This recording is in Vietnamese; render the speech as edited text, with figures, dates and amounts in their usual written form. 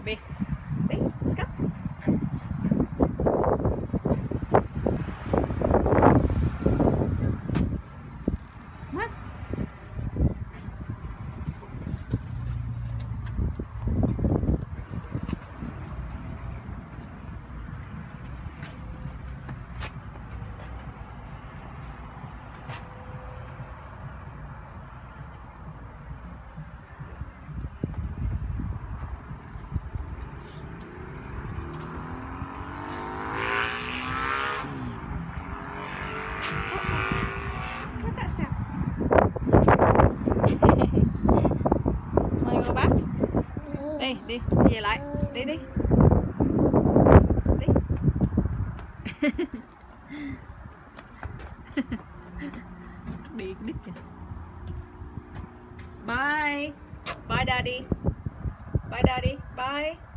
Đi. Đi, let's go. What? What that sound? Wanna go back? Đi, đi, về lại. Đi đi. Đi. Đi đít kìa. Bye. Bye daddy. Bye daddy. Bye.